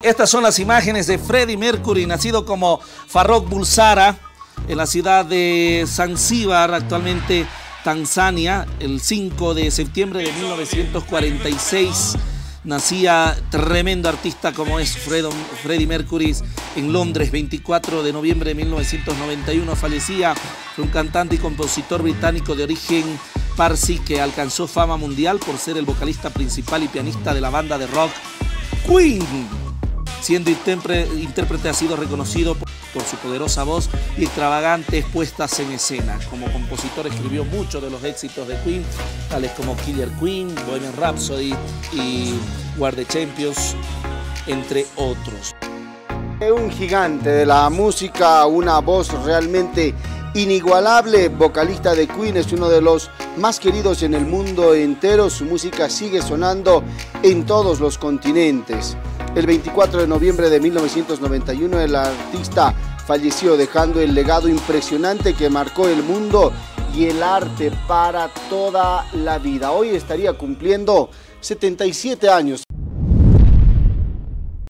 Estas son las imágenes de Freddie Mercury, nacido como Farrokh Bulsara en la ciudad de Zanzíbar, actualmente Tanzania, el 5 de septiembre de 1946. Nacía tremendo artista como es Freddie Mercury en Londres. 24 de noviembre de 1991 fallecía. Fue un cantante y compositor británico de origen parsi que alcanzó fama mundial por ser el vocalista principal y pianista de la banda de rock Queen. Siendo intérprete, ha sido reconocido por su poderosa voz y extravagantes puestas en escena. Como compositor escribió muchos de los éxitos de Queen, tales como Killer Queen, Bohemian Rhapsody y War the Champions, entre otros. Un gigante de la música, una voz realmente inigualable, vocalista de Queen, es uno de los más queridos en el mundo entero. Su música sigue sonando en todos los continentes. El 24 de noviembre de 1991 el artista falleció, dejando el legado impresionante que marcó el mundo y el arte para toda la vida. Hoy estaría cumpliendo 77 años.